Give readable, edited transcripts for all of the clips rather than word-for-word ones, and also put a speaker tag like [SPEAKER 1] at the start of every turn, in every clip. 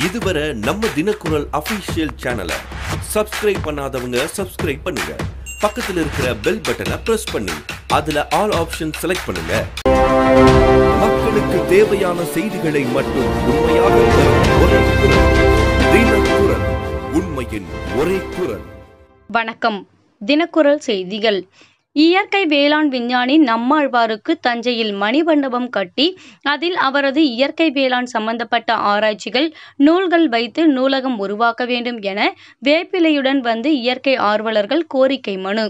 [SPEAKER 1] இதுவரை நம்ம தினக்குரல் அபிஷியல் சேனலை சப்ஸ்கிரைப் பண்ணாதவங்க சப்ஸ்கிரைப் பண்ணுங்க. பக்கத்துல இருக்கிற பெல் பட்டனை பிரஸ் பண்ணி அதுல ஆல் ஆப்ஷன் செலக்ட் பண்ணுங்க. மக்களுக்கு தேவையான செய்திகளை மட்டும் உண்மையாக தரும் ஒரே குரல் தினக்குரல், உண்மையின் ஒரே குரல்.
[SPEAKER 2] வணக்கம். தினக்குரல் செய்திகள். இயற்கை வேளாண் விஞ்ஞானி நம்மாழ்வாருக்கு தஞ்சையில் மணிமண்டபம் கட்டி அதில் அவரது இயற்கை வேளாண் சம்பந்தப்பட்ட ஆராய்ச்சிகள், நூல்கள் வைத்து நூலகம் உருவாக்க வேண்டும் என வேப்பிலையுடன் வந்து இயற்கை ஆர்வலர்கள் கோரிக்கை மனு.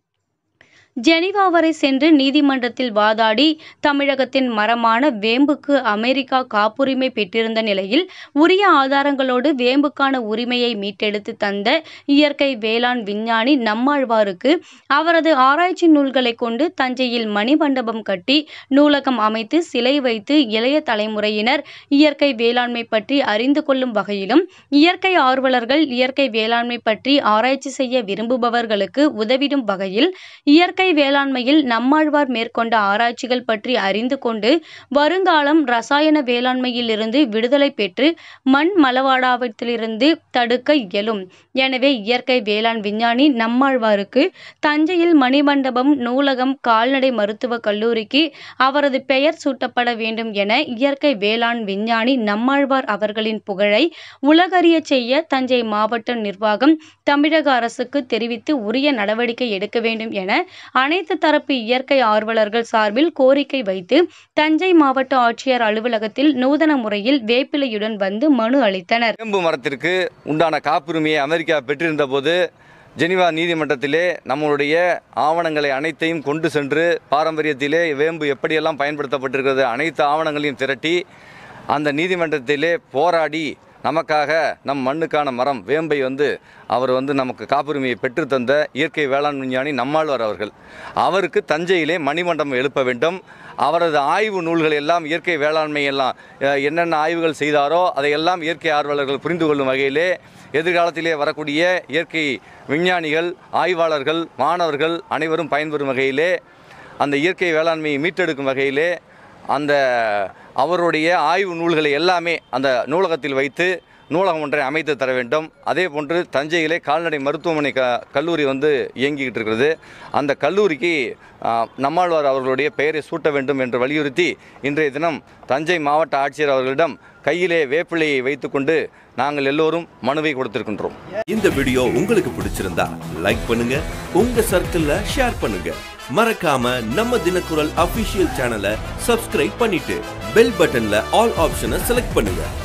[SPEAKER 2] ஜெனீவா வரை சென்று நீதிமன்றத்தில் வாதாடி தமிழகத்தின் மரமான வேம்புக்கு அமெரிக்கா காப்புரிமை பெற்றிருந்த நிலையில் உரிய ஆதாரங்களோடு வேம்புக்கான உரிமையை மீட்டெடுத்து தந்த இயற்கை வேளாண் விஞ்ஞானி நம்மாழ்வாருக்கு அவரது ஆராய்ச்சி நூல்களை கொண்டு தஞ்சையில் மணிமண்டபம் கட்டி நூலகம் அமைத்து சிலை வைத்து இளைய தலைமுறையினர் இயற்கை வேளாண்மை பற்றி அறிந்து கொள்ளும் வகையிலும், இயற்கை ஆர்வலர்கள் இயற்கை வேளாண்மை பற்றி ஆராய்ச்சி செய்ய விரும்புபவர்களுக்கு உதவிடும் வகையில் இயற்கை வேளாண்மையில் நம்மாழ்வார் மேற்கொண்ட ஆராய்ச்சிகள் பற்றி அறிந்து கொண்டு வருங்காலம் ரசாயன வேளாண்மையில் இருந்து விடுதலை பெற்று மண் மலவாடாவத்திலிருந்து தடுக்க இயலும். எனவே இயற்கை வேளாண் விஞ்ஞானி நம்மாழ்வாருக்கு தஞ்சையில் மணிமண்டபம், நூலகம், கால்நடை மருத்துவக் கல்லூரிக்கு அவரது பெயர் சூட்டப்பட வேண்டும் என இயற்கை வேளாண் விஞ்ஞானி நம்மாழ்வார் அவர்களின் புகழை உலகறிய செய்ய தஞ்சை மாவட்ட நிர்வாகம் தமிழக அரசுக்கு தெரிவித்து உரிய நடவடிக்கை எடுக்க வேண்டும் என அனைத்து தரப்பு இயற்கை ஆர்வலர்கள் சார்பில் கோரிக்கை வைத்து தஞ்சை மாவட்ட ஆட்சியர் அலுவலகத்தில் நூதன முறையில் வேப்பிலையுடன் வந்து மனு அளித்தனர்.
[SPEAKER 3] வேம்பு மரத்திற்கு உண்டான காப்புரிமையை அமெரிக்கா பெற்றிருந்த போது ஜெனீவா நீதிமன்றத்திலே நம்மளுடைய ஆவணங்களை அனைத்தையும் கொண்டு சென்று பாரம்பரியத்திலே வேம்பு எப்படியெல்லாம் பயன்படுத்தப்பட்டிருக்கிறது அனைத்து ஆவணங்களையும் திரட்டி அந்த நீதிமன்றத்திலே போராடி நமக்காக நம் மண்ணுக்கான மரம் வேம்பை அவர் நமக்கு காப்புரிமையை பெற்றுத்தந்த இயற்கை வேளாண் விஞ்ஞானி நம்மாழ்வார் அவர்கள். அவருக்கு தஞ்சையிலே மணிமண்டபம் எழுப்ப வேண்டும். அவரது ஆய்வு நூல்கள் எல்லாம் இயற்கை வேளாண்மை எல்லாம் என்னென்ன ஆய்வுகள் செய்தாரோ அதையெல்லாம் இயற்கை ஆர்வலர்கள் புரிந்து கொள்ளும் வகையிலே எதிர்காலத்திலே வரக்கூடிய இயற்கை விஞ்ஞானிகள், ஆய்வாளர்கள், மாணவர்கள் அனைவரும் பயன்பெறும் வகையிலே அந்த இயற்கை வேளாண்மையை மீட்டெடுக்கும் வகையிலே அந்த அவருடைய ஆய்வு நூல்களை எல்லாமே அந்த நூலகத்தில் வைத்து நூலகம் ஒன்றை அமைத்து தர வேண்டும். அதே போன்று தஞ்சையிலே கால்நடை மருத்துவமனை கல்லூரி இயங்கிக்கிட்டு இருக்கிறது. அந்த கல்லூரிக்கு நம்மாழ்வார் அவர்களுடைய பெயரை சூட்ட வேண்டும் என்று வலியுறுத்தி இன்றைய தினம் தஞ்சை மாவட்ட ஆட்சியர் அவர்களிடம் கையிலே வேப்பிலையை வைத்துக்கொண்டு நாங்கள் எல்லோரும் மனுவை கொடுத்திருக்கின்றோம்.
[SPEAKER 1] இந்த வீடியோ உங்களுக்கு பிடிச்சிருந்தா லைக் பண்ணுங்க, உங்க சர்க்கிள்ல ஷேர் பண்ணுங்க. மறக்காம நம்ம தினக்குரல் அபிஷியல் சேனலை சப்ஸ்கிரைப் பண்ணிட்டு பெல் பட்டன்ல ஆல் ஆப்ஷனை செலக்ட் பண்ணுங்க.